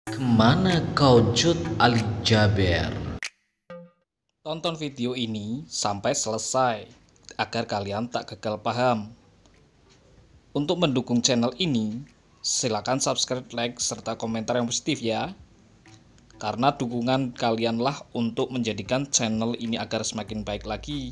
Kemana kau Cut Ali Jaber? Tonton video ini sampai selesai agar kalian tak gagal paham. Untuk mendukung channel ini, silakan subscribe, like, serta komentar yang positif ya. Karena dukungan kalianlah untuk menjadikan channel ini agar semakin baik lagi.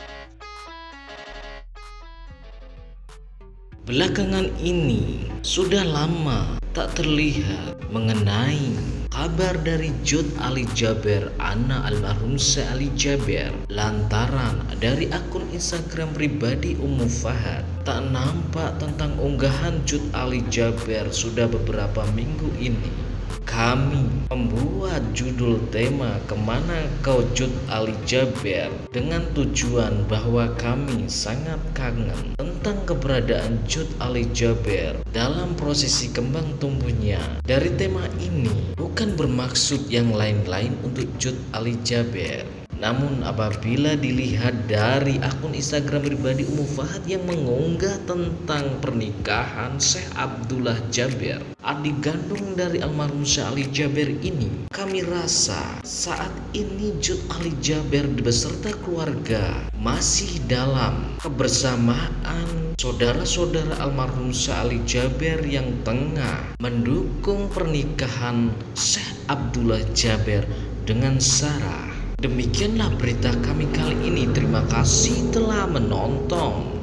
Belakangan ini sudah lama tak terlihat mengenai kabar dari Cut Ali Jaber, anak almarhum Syekh Ali Jaber. Lantaran dari akun Instagram pribadi Ummu Fahad tak nampak tentang unggahan Cut Ali Jaber sudah beberapa minggu ini. Kami membuat judul tema Kemana Kau Cut Ali Jaber dengan tujuan bahwa kami sangat kangen tentang keberadaan Cut Ali Jaber dalam prosesi kembang tumbuhnya. Dari tema ini bukan bermaksud yang lain-lain untuk Cut Ali Jaber. Namun apabila dilihat dari akun Instagram pribadi Ummu Fahad yang mengunggah tentang pernikahan Syekh Abdullah Jaber, adik kandung dari almarhum Syekh Ali Jaber ini, kami rasa saat ini Cut Ali Jaber beserta keluarga masih dalam kebersamaan saudara-saudara almarhum Syekh Ali Jaber yang tengah mendukung pernikahan Syekh Abdullah Jaber dengan Sarah. Demikianlah berita kami kali ini. Terima kasih telah menonton.